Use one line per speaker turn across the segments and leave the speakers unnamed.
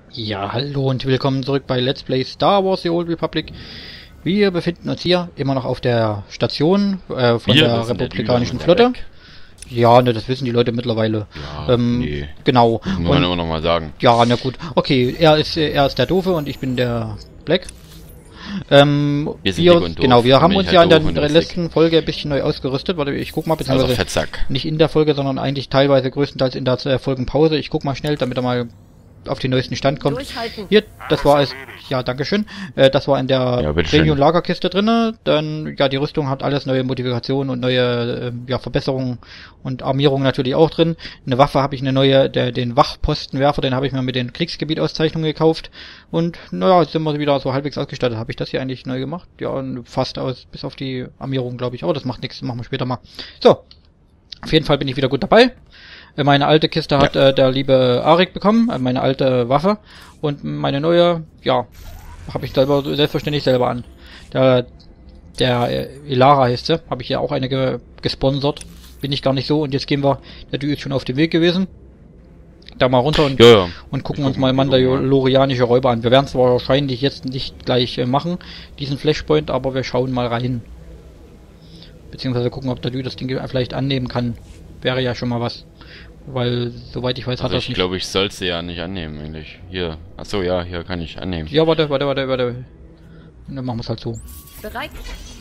Ja, hallo und willkommen zurück bei Let's Play Star Wars The Old Republic. Wir befinden uns hier immer noch auf der Station von der republikanischen Flotte. Ja, ne, das wissen die Leute mittlerweile.
Ja, nee.
Genau.
Das muss man immer noch mal sagen.
Ja, na gut. Okay, er ist der Doofe und ich bin der Black.
Wir sind dick und doof.
Genau, wir haben uns
halt
ja in der letzten Folge ein bisschen neu ausgerüstet. Warte, ich guck mal, beziehungsweise
also Fettsack.
Nicht in der Folge, sondern eigentlich teilweise größtenteils in der Folgenpause. Ich guck mal schnell, damit er mal auf den neuesten Stand kommt. Hier, das war es. Ja, dankeschön. Das war in der Premium-Lagerkiste drinne. Dann, ja, die Rüstung hat alles neue Modifikationen und neue Verbesserungen und Armierungen natürlich auch drin. Eine Waffe habe ich eine neue, den Wachpostenwerfer, den habe ich mir mit den Kriegsgebietauszeichnungen gekauft. Und naja, jetzt sind wir wieder so halbwegs ausgestattet. Habe ich das hier eigentlich neu gemacht? Ja, und fast aus, bis auf die Armierung, glaube ich. Aber das macht nichts, machen wir später mal. So, auf jeden Fall bin ich wieder gut dabei. Meine alte Kiste hat der liebe Arik bekommen, meine alte Waffe. Und meine neue, ja, habe ich selbstverständlich selber an. Der Ilara heißt sie, habe ich ja auch eine gesponsert. Bin ich gar nicht so. Und jetzt gehen wir, der Dü ist schon auf dem Weg gewesen. Da mal runter und gucken uns mal mandalorianische Räuber an. Wir werden es wahrscheinlich jetzt nicht gleich machen, diesen Flashpoint, aber wir schauen mal rein. Beziehungsweise gucken, ob der Dü das Ding vielleicht annehmen kann. Wäre ja schon mal was. Weil, soweit ich weiß, hat das nicht...
Ich glaube, ich soll sie ja nicht annehmen, eigentlich. Hier. Achso, ja, hier kann ich annehmen.
Ja, warte. Und dann machen wir es halt so.
Bereit?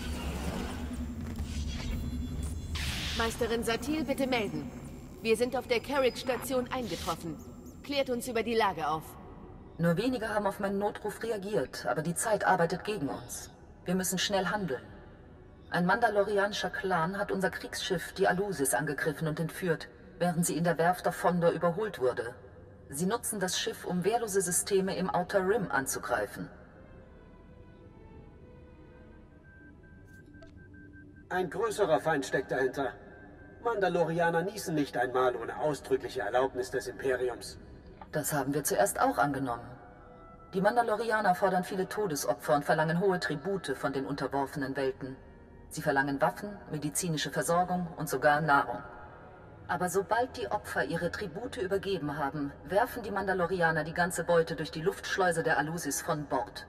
Meisterin Satil, bitte melden. Wir sind auf der Carrick-Station eingetroffen. Klärt uns über die Lage auf.
Nur wenige haben auf meinen Notruf reagiert, aber die Zeit arbeitet gegen uns. Wir müssen schnell handeln. Ein mandalorianischer Clan hat unser Kriegsschiff, die Alusis, angegriffen und entführt, während sie in der Werft auf Fondor überholt wurde. Sie nutzen das Schiff, um wehrlose Systeme im Outer Rim anzugreifen.
Ein größerer Feind steckt dahinter. Mandalorianer nießen nicht einmal ohne ausdrückliche Erlaubnis des Imperiums.
Das haben wir zuerst auch angenommen. Die Mandalorianer fordern viele Todesopfer und verlangen hohe Tribute von den unterworfenen Welten. Sie verlangen Waffen, medizinische Versorgung und sogar Nahrung. Aber sobald die Opfer ihre Tribute übergeben haben, werfen die Mandalorianer die ganze Beute durch die Luftschleuse der Alusis von Bord.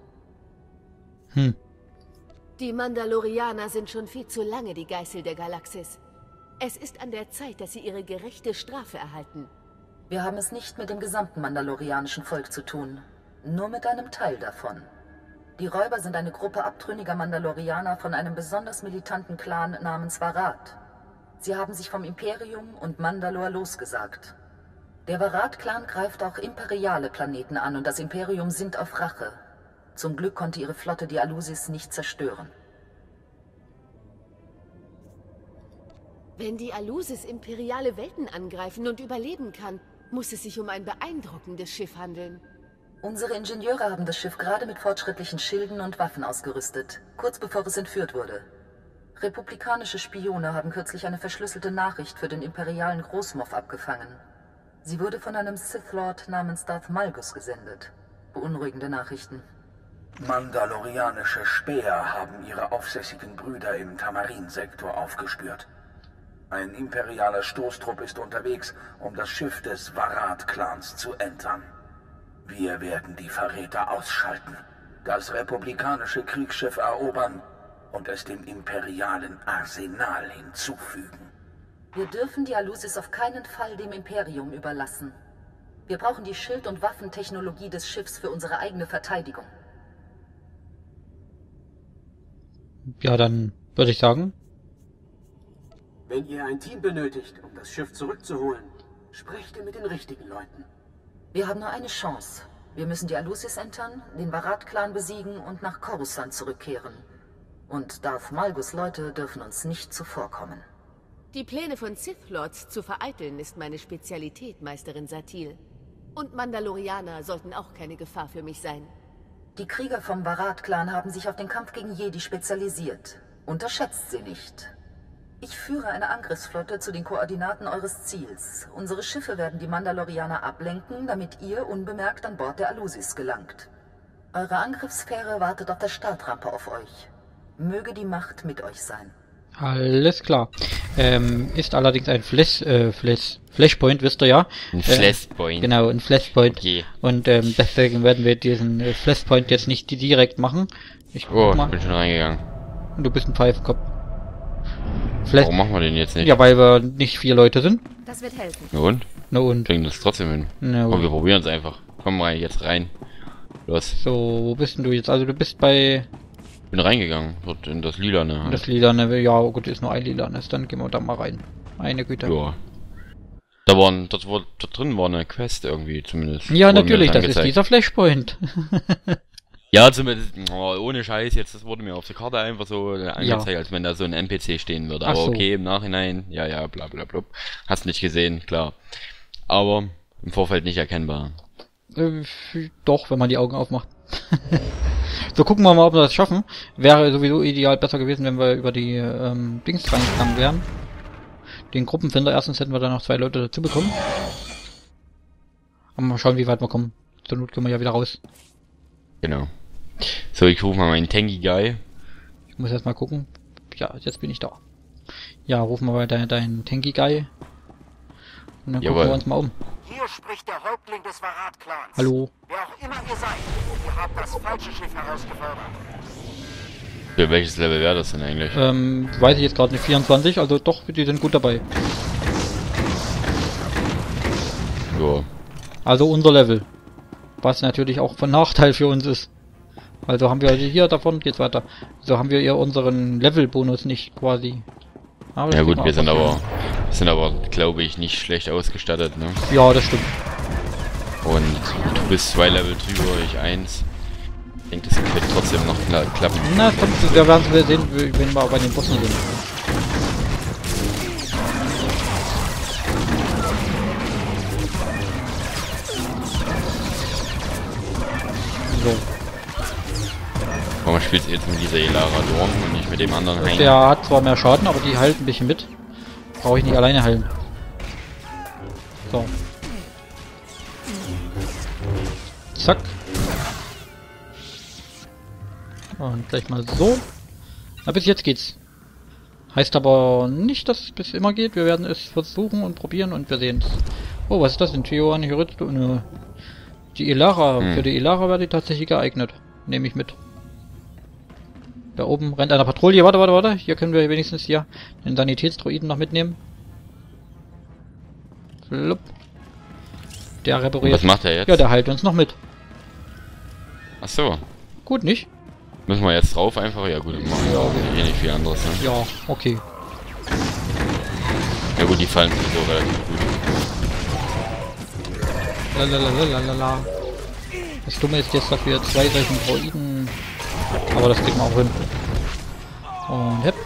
Die Mandalorianer sind schon viel zu lange die Geißel der Galaxis. Es ist an der Zeit, dass sie ihre gerechte Strafe erhalten.
Wir haben es nicht mit dem gesamten mandalorianischen Volk zu tun, nur mit einem Teil davon. Die Räuber sind eine Gruppe abtrünniger Mandalorianer von einem besonders militanten Clan namens Varat. Sie haben sich vom Imperium und Mandalore losgesagt. Der Varat-Clan greift auch imperiale Planeten an und das Imperium sinnt auf Rache. Zum Glück konnte ihre Flotte die Alusis nicht zerstören.
Wenn die Alusis imperiale Welten angreifen und überleben kann, muss es sich um ein beeindruckendes Schiff handeln.
Unsere Ingenieure haben das Schiff gerade mit fortschrittlichen Schilden und Waffen ausgerüstet, kurz bevor es entführt wurde. Republikanische Spione haben kürzlich eine verschlüsselte Nachricht für den imperialen Großmoff abgefangen. Sie wurde von einem Sith-Lord namens Darth Malgus gesendet. Beunruhigende Nachrichten.
Mandalorianische Späher haben ihre aufsässigen Brüder im Tamarin-Sektor aufgespürt. Ein imperialer Stoßtrupp ist unterwegs, um das Schiff des Varat-Clans zu entern. Wir werden die Verräter ausschalten, das republikanische Kriegsschiff erobern und es dem imperialen Arsenal hinzufügen.
Wir dürfen die Alusis auf keinen Fall dem Imperium überlassen. Wir brauchen die Schild- und Waffentechnologie des Schiffs für unsere eigene Verteidigung.
Ja, dann würde ich sagen...
Wenn ihr ein Team benötigt, um das Schiff zurückzuholen, sprecht ihr mit den richtigen Leuten.
Wir haben nur eine Chance. Wir müssen die Alusis entern, den Varat-Clan besiegen und nach Coruscant zurückkehren. Und Darth Malgus' Leute dürfen uns nicht zuvorkommen.
Die Pläne von Sith-Lords zu vereiteln ist meine Spezialität, Meisterin Satil. Und Mandalorianer sollten auch keine Gefahr für mich sein.
Die Krieger vom Varat-Clan haben sich auf den Kampf gegen Jedi spezialisiert. Unterschätzt sie nicht. Ich führe eine Angriffsflotte zu den Koordinaten eures Ziels. Unsere Schiffe werden die Mandalorianer ablenken, damit ihr unbemerkt an Bord der Alusis gelangt. Eure Angriffsfähre wartet auf der Startrampe auf euch. Möge die Macht mit euch sein.
Alles klar. Ist allerdings ein Flashpoint, wisst ihr ja.
Ein Flashpoint.
Genau, ein Flashpoint.
Okay.
Und deswegen werden wir diesen Flashpoint jetzt nicht direkt machen. Ich
bin schon reingegangen.
Und du bist ein Pfeifenkopf.
Warum machen wir den jetzt nicht?
Ja, weil wir nicht 4 Leute sind.
Das wird helfen.
Na und?
Na und?
Kriegen das trotzdem hin.
Na
Komm, wir probieren es einfach. Komm mal jetzt rein. Los.
So, wo bist denn du jetzt? Also du bist bei...
Bin reingegangen, dort in das Lilane. Halt.
Das Lilane, ja gut, ist nur ein Lilanes, dann gehen wir da mal rein. Meine Güte.
Ja. Dort drin war eine Quest irgendwie zumindest.
Ja, natürlich, das ist dieser Flashpoint.
Ja, zumindest, ohne Scheiß, jetzt, das wurde mir auf der Karte einfach so angezeigt, als wenn da so ein NPC stehen würde. Aber okay, im Nachhinein, ja, bla bla bla. Hast nicht gesehen, klar. Aber im Vorfeld nicht erkennbar.
Doch, wenn man die Augen aufmacht. So, gucken wir mal, ob wir das schaffen. Wäre sowieso ideal besser gewesen, wenn wir über die Dings reingegangen wären. Den Gruppenfinder, erstens hätten wir dann noch 2 Leute dazu bekommen. Aber mal schauen, wie weit wir kommen. Zur Not können wir ja wieder raus.
Genau. So, ich rufe mal meinen Tanky Guy.
Ich muss erst mal gucken. Ja, jetzt bin ich da. Ja, rufen wir mal deinen Tanky Guy. Und dann gucken wir uns mal um.
Hier spricht der Häuptling des Varat-Clans.
Hallo.
Wer auch immer ihr seid, ihr habt das falsche Schiff herausgefordert.
Für welches Level wäre das denn eigentlich?
Weiß ich jetzt gerade nicht. 24, also doch, die sind gut dabei.
Jo.
Also unser Level. Was natürlich auch von Nachteil für uns ist. Also haben wir hier davon, geht's weiter. So haben wir ja unseren Level-Bonus nicht quasi. Aber
ja gut, wir sind aber, glaube ich, nicht schlecht ausgestattet, ne?
Ja, das stimmt.
Und du bist 2 Level drüber, ich 1. Ich denke, das wird trotzdem noch klappen.
Na, wir werden es sehen, wenn wir bei den Bossen sind. So.
Warum spielst du jetzt mit dieser Elara Dorn und nicht mit dem anderen Heiler?
Der hat zwar mehr Schaden, aber die heilt ein bisschen mit. Brauche ich nicht alleine heilen. So. Zack. Und gleich mal so. Na, bis jetzt geht's. Heißt aber nicht, dass es bis immer geht. Wir werden es versuchen und probieren und wir sehen's. Oh, was ist das denn? Theoan, Hyritto, die Elara. Für die Elara wäre die tatsächlich geeignet. Nehme ich mit. Da oben rennt einer Patrouille. Warte. Hier können wir wenigstens hier den Sanitätsdroiden noch mitnehmen. Flupp. Der repariert.
Was macht er jetzt?
Ja, der heilt uns noch mit.
Ach so.
Gut, nicht?
Müssen wir jetzt drauf einfach? Ja gut, machen wir auch nicht viel anderes, ne?
Ja, okay.
Ja gut, die fallen so relativ gut.
Lalalala. Das Dumme ist jetzt, dass wir 2 solchen Droiden... Aber das kriegen wir auch hin. Und hepp.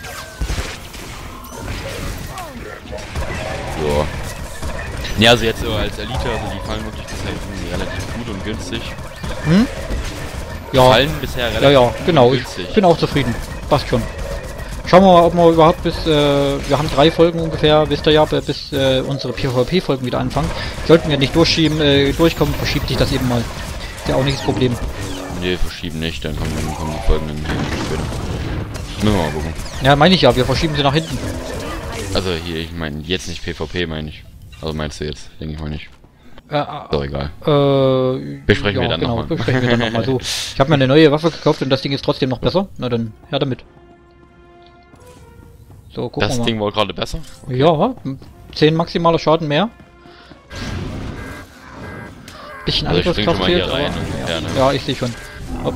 Ja. Ja, also jetzt so als Elite, also die fallen wirklich bisher relativ gut und günstig.
Hm? Ja.
Fallen bisher relativ
ja, genau.
günstig.
Ich bin auch zufrieden. Passt schon. Schauen wir mal, ob wir überhaupt bis, wir haben 3 Folgen ungefähr, wisst ihr ja, bis unsere PvP-Folgen wieder anfangen. Sollten wir nicht durchkommen, verschiebt sich das eben mal. Ist ja auch nicht das Problem.
Nee, verschieben nicht, dann kommen die Folgen dann später. Müssen wir mal gucken.
Ja, meine ich ja, wir verschieben sie nach hinten.
Also hier, ich meine jetzt nicht PvP, meine ich. Also meinst du jetzt, denke ich mal nicht. Doch, egal. Besprechen wir dann nochmal.
Besprechen wir dann nochmal so. Ich habe mir eine neue Waffe gekauft und das Ding ist trotzdem noch besser. Na dann, her damit. So, gucken wir mal.
Das Ding war gerade besser?
Okay. Ja, 10 maximaler Schaden mehr. Bisschen
also
Angriffskraft fehlt, aber...
Ungefähr, ne?
Ja, ich sehe schon. Hopp.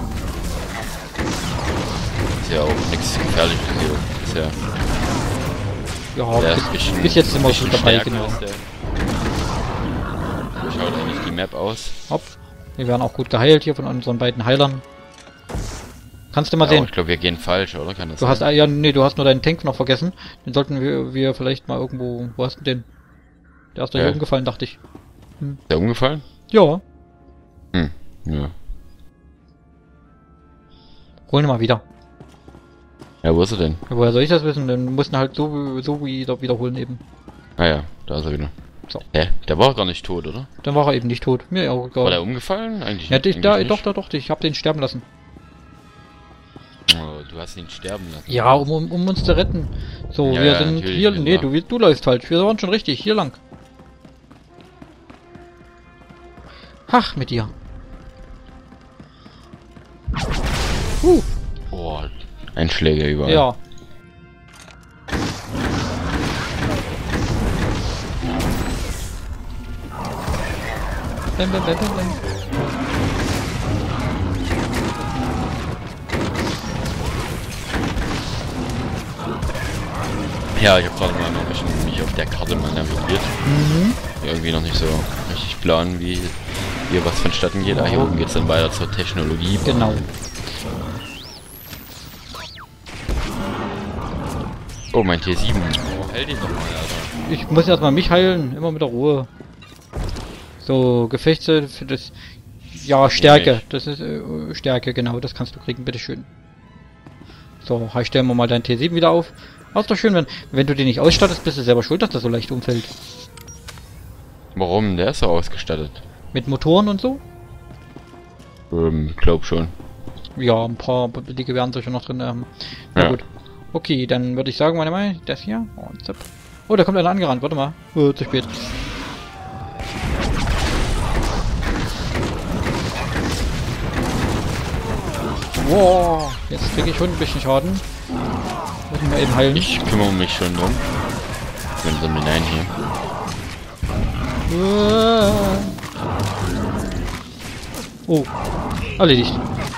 Ist ja auch nichts Gefährliches hier bisher.
Ja, bis jetzt sind wir gut dabei, genau.
Wie schaut eigentlich die Map aus?
Hopp. Wir werden auch gut geheilt hier von unseren beiden Heilern. Kannst du mal sehen.
Ich glaube, wir gehen falsch, oder? Kann das
du
sein?
Hast, ja, nee, du hast nur deinen Tank noch vergessen. Den sollten wir vielleicht mal irgendwo... Wo hast du den? Der ist doch hier umgefallen, dachte ich.
Ist der umgefallen?
Ja.
Ja.
Holen wir mal wieder.
Ja, wo ist er denn?
Ja, woher soll ich das wissen? Dann mussten halt so wieder wiederholen eben.
Ah ja, da ist er wieder.
So.
Der war gar nicht tot, oder?
Dann war er eben nicht tot. Mir auch egal.
War der umgefallen? Eigentlich
ja,
nicht.
Doch, ich hab den sterben lassen.
Oh, du hast ihn sterben lassen.
Ja, um uns zu retten. So, ja, wir sind hier... Nee, du läufst falsch. Wir waren schon richtig. Hier lang. Ach, mit dir.
Oh, Einschläge überall.
Ja. Bam, bam, bam, bam.
Ja, ich habe gerade mal ein bisschen mich auf der Karte mal navigiert. Irgendwie noch nicht so richtig plan, wie hier was vonstatten geht. Ah, hier oben geht es dann weiter zur Technologie.
Genau.
Oh, mein T7. Oh, heil den doch mal, Alter.
Ich muss erstmal mich heilen. Immer mit der Ruhe. So, Gefechte für das... Ja, Stärke. Das ist Stärke, genau. Das kannst du kriegen, bitteschön. So, stellen wir mal dein T7 wieder auf. Aber ist doch schön, wenn du den nicht ausstattest, bist du selber schuld, dass das so leicht umfällt.
Warum? Der ist so ausgestattet.
Mit Motoren und so?
Glaub schon.
Ja, ein paar, die werden sicher noch drin haben. Na
ja.
Gut. Okay, dann würde ich sagen, meine Meinung, das hier. Und zapp. Oh, da kommt einer angerannt, warte mal. Zu spät. Wow, jetzt kriege ich schon ein bisschen Schaden. Muss ich mal eben heilen.
Ich kümmere mich schon drum. Wenn sie mir hier.
Oh, erledigt.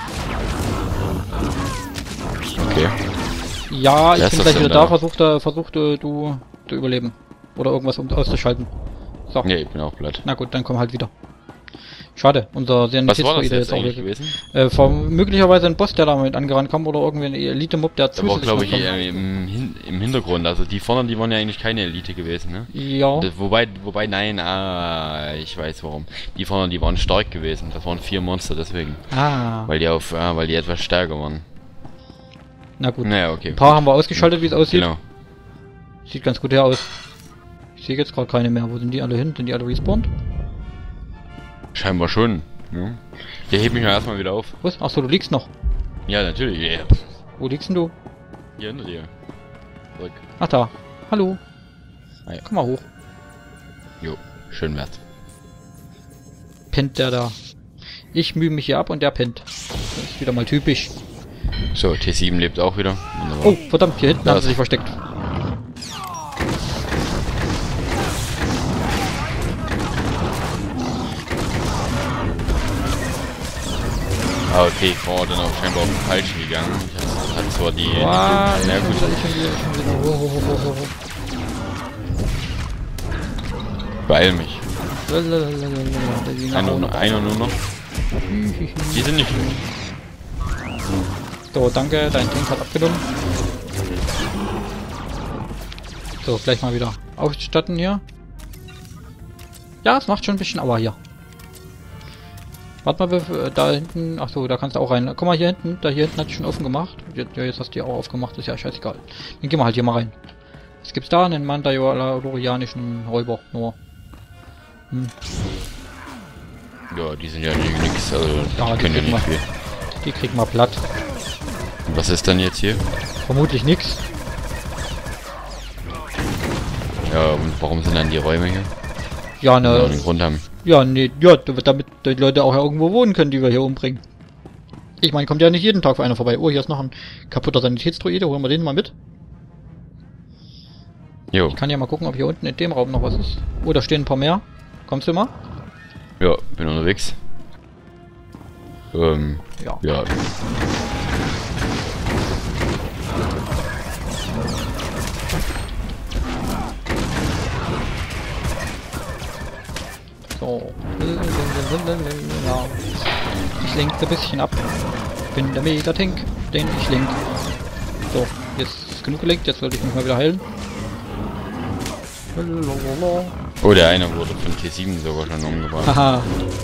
Okay.
Ja, ich bin gleich wieder da. Versuch du zu überleben. Oder irgendwas auszuschalten. So.
Nee, ich bin auch platt.
Na gut, dann komm halt wieder. Schade, unser
Sanitätsdroide ist auch gewesen.
Möglicherweise ein Boss, der da mit angerannt kam, oder irgendwie ein Elite-Mob, der
zusätzlich war, glaube ich, im Hintergrund. Also die vorne, die waren ja eigentlich keine Elite gewesen, ne?
Ja.
Wobei, nein, ich weiß warum. Die vorne, die waren stark gewesen. Das waren 4 Monster, deswegen. Weil die etwas stärker waren.
Na gut.
Naja, okay.
Ein paar haben wir ausgeschaltet, wie es aussieht.
Genau.
Sieht ganz gut her aus. Ich sehe jetzt gerade keine mehr. Wo sind die alle hin? Sind die alle respawned?
Scheinbar schon. Ja. Hier heb mich mal erstmal wieder auf.
Was? Achso, du liegst noch.
Ja, natürlich. Yeah.
Wo liegst denn du?
Hier hinter dir. Zurück.
Ach da. Hallo.
Hi.
Komm mal hoch.
Jo, schön wert.
Pennt der da. Ich mühe mich hier ab und der pennt. Das ist wieder mal typisch.
So, T7 lebt auch wieder.
Wunderbar. Oh, verdammt, hier hinten haben sie sich versteckt.
Ah, okay, ich war dann auch scheinbar auf den Falschen gegangen. Das hat zwar die...
Na
gut. Beeil mich. Einer nur noch. Die sind nicht...
So, danke, dein Tank hat abgenommen. So, gleich mal wieder ausstatten hier. Ja, es macht schon ein bisschen Aua hier. Warte mal, da hinten... Achso, da kannst du auch rein. Guck mal, hier hinten. Hier hinten hat ich schon offen gemacht. Ja, jetzt hast du die auch aufgemacht. Ist ja scheißegal. Dann gehen wir halt hier mal rein. Was gibt's da? Einen mandalorianischen Räuber. Nur.
Ja, die sind ja nix. Also,
ja,
die können ja nicht viel.
Die kriegen wir platt.
Und was ist dann jetzt hier?
Vermutlich nix.
Ja, und warum sind dann die Räume hier?
Ja, ne.
Den Grund haben.
Ja, nee, ja, damit die Leute auch irgendwo wohnen können, die wir hier umbringen. Ich meine, kommt ja nicht jeden Tag für einer vorbei. Oh, hier ist noch ein kaputter Sanitätsdroide. Holen wir den mal mit.
Jo.
Ich kann ja mal gucken, ob hier unten in dem Raum noch was ist. Oh, da stehen ein paar mehr. Kommst du mal?
Ja, bin unterwegs. Ja.
So. Ja. Ich lenke ein bisschen ab. Bin der Megatank, den ich lenke. So, jetzt ist genug gelenkt, jetzt sollte ich mich mal wieder heilen.
Oh, der eine wurde von T7 sogar schon umgebracht.
Haha.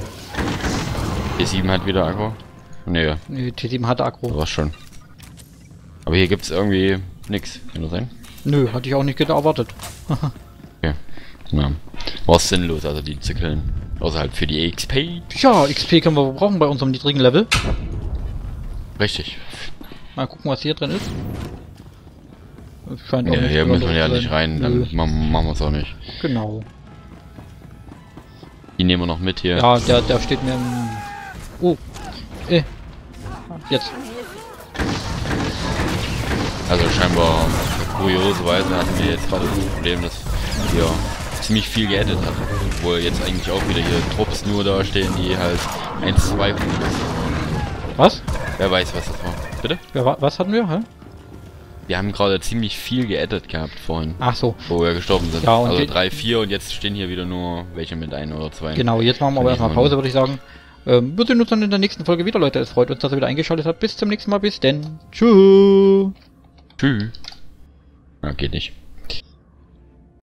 T7 hat wieder Akku? Nee.
Nee, T7 hat Akku.
Das schon. Aber hier gibt's irgendwie nix, kann das sein?
Nö, hatte ich auch nicht erwartet.
Okay. Ja. War sinnlos, also die zu killen. Außer halt für die XP.
Ja, XP können wir brauchen bei unserem niedrigen Level.
Richtig.
Mal gucken, was hier drin ist. Scheint auch
hier müssen wir ja nicht rein, dann machen wir es auch nicht.
Genau.
Die nehmen wir noch mit hier.
Ja, der steht mir im... Oh. Jetzt.
Also scheinbar, kurioserweise hatten wir jetzt gerade das Problem, dass hier ziemlich viel geaddet hat. Obwohl jetzt eigentlich auch wieder hier Trupps nur da stehen, die halt 1-2 sind.
Was?
Wer weiß, was das war. Bitte?
Ja, was hatten wir? Hä?
Wir haben gerade ziemlich viel geaddet gehabt vorhin.
Ach so.
Wo wir gestorben sind.
Ja, und
also 3, 4 und jetzt stehen hier wieder nur welche mit 1 oder 2.
Genau, jetzt machen wir aber erstmal Pause, würde ich sagen. Wir sehen uns dann in der nächsten Folge wieder, Leute. Es freut uns, dass ihr wieder eingeschaltet habt. Bis zum nächsten Mal. Bis denn. Tschüss.
Tschüss. Ja, geht nicht.